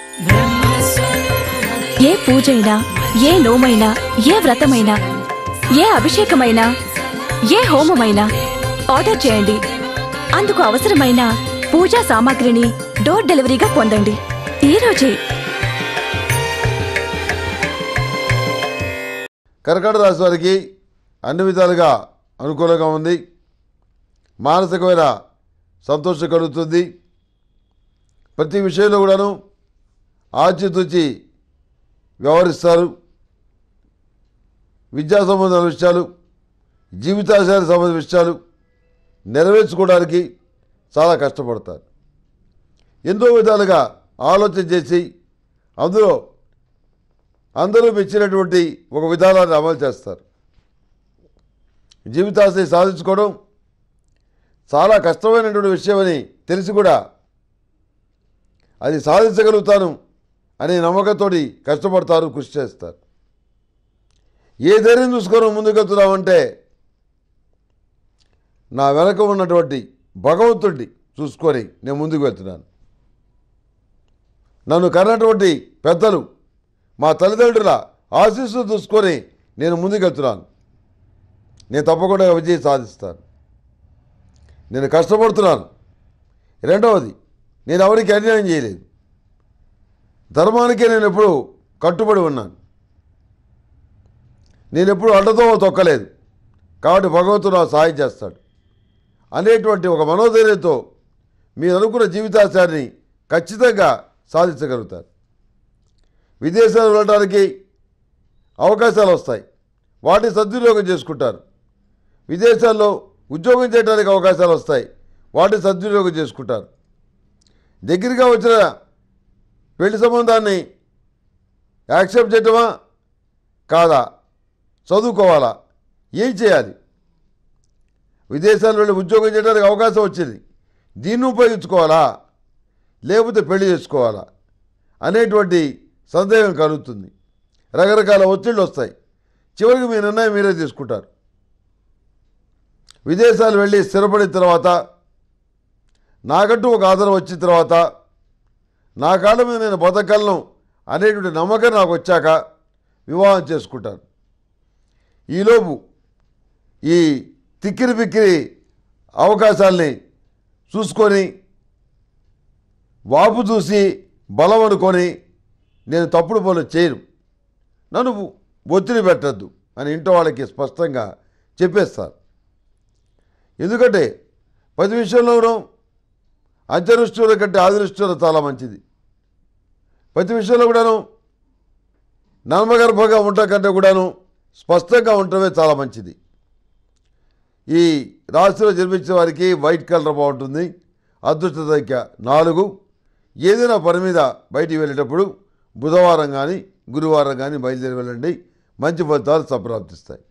ఏ పూజైనా, ఏ నోమైనా, ఏ వ్రతమైనా, ఏ అభిషేకమైనా, ఏ హోమమైనా ఆర్డర్ చేయండి. అందుకు అవసరమైన పూజా సామాగ్రిని డోర్ డెలివరీగా పొందండి ఈ రోజే. కర్కాటక రాశి వారికి అన్ని విధాలుగా అనుకూలంగా ఉంది. మానసికమైన సంతోషం కలుగుతుంది. ప్రతి విషయంలో కూడాను ఆచితూచి వ్యవహరిస్తారు. విద్యా సంబంధాల విషయాలు, జీవితాశయాలకు సంబంధించిన విషయాలు నెరవేర్చుకోవడానికి చాలా కష్టపడతారు. ఎన్నో విధాలుగా ఆలోచన చేసి అందులో అందరూ మెచ్చినటువంటి ఒక విధానాన్ని అమలు చేస్తారు. జీవితాశయం సాధించుకోవడం చాలా కష్టమైనటువంటి విషయమని తెలిసి కూడా అది సాధించగలుగుతాను అనే నమ్మకంతో కష్టపడతారు, కృషి చేస్తారు. ఏ ధైర్యం చూసుకొని ముందుకెళ్తున్నామంటే నా వెనక ఉన్నటువంటి భగవంతుడిని చూసుకొని నేను ముందుకు వెళ్తున్నాను. నన్ను కన్నటువంటి పెద్దలు, మా తల్లిదండ్రుల ఆశీస్సులు చూసుకొని నేను ముందుకెళ్తున్నాను. నేను తప్పకుండా విజయం సాధిస్తాను. నేను కష్టపడుతున్నాను. రెండవది, నేను ఎవరికి అన్యాయం చేయలేదు. ధర్మానికే నేను ఎప్పుడు కట్టుబడి ఉన్నాను. నేను ఎప్పుడు అడ్డతో తొక్కలేదు. కాబట్టి భగవంతుడు నాకు సహాయం చేస్తాడు అనేటువంటి ఒక మనోధైర్యంతో మీరు అనుకున్న జీవితాశయాన్ని ఖచ్చితంగా సాధించగలుగుతారు. విదేశాలు వెళ్ళడానికి అవకాశాలు వస్తాయి. వాటిని సద్వినియోగం చేసుకుంటారు. విదేశాల్లో ఉద్యోగం చేయడానికి అవకాశాలు వస్తాయి. వాటిని సద్వినియోగం చేసుకుంటారు. దగ్గరగా వచ్చిన పెళ్లి సంబంధాన్ని యాక్సెప్ట్ చేయటమా కాదా, చదువుకోవాలా, ఏం చేయాలి? విదేశాల్లో వెళ్ళి ఉద్యోగం చేయడానికి అవకాశం వచ్చింది, దీన్ని ఉపయోగించుకోవాలా లేకపోతే పెళ్లి చేసుకోవాలా అనేటువంటి సందేహం కలుగుతుంది. రకరకాల ఒత్తిళ్ళు వస్తాయి. చివరికి మీ నిర్ణయం మీరే తీసుకుంటారు. విదేశాలు వెళ్ళి స్థిరపడిన తర్వాత, నాకంటూ ఒక ఆధారం వచ్చిన తర్వాత, నా కాళ్ళ మీద నేను బతకగలను అనేటువంటి నమ్మకం నాకు వచ్చాక వివాహం చేసుకుంటాను. ఈలోపు ఈ తిక్కిరి బిక్కిరి అవకాశాల్ని చూసుకొని, వాపు చూసి బలం అనుకొని నేను తప్పుడు పనులు చేయను, నన్ను ఒత్తిడి పెట్టద్దు అని ఇంట్లో వాళ్ళకి స్పష్టంగా చెప్పేస్తారు. ఎందుకంటే ప్రతి విషయంలోనూ అంత్యదృష్టిల కంటే ఆదిదృష్టిలో చాలా మంచిది. ప్రతి విషయంలో కూడాను నర్మగర్భంగా ఉండటం కంటే కూడాను స్పష్టంగా ఉండటమే చాలా మంచిది. ఈ రాశిలో జన్మించిన వారికి వైట్ కలర్ బాగుంటుంది. అదృష్ట సంఖ్య 4. ఏదైనా పని మీద బయటికి వెళ్ళేటప్పుడు బుధవారం కానీ గురువారం కానీ బయలుదేరి వెళ్ళండి. మంచి ఫలితాలు సంప్రాప్తిస్తాయి.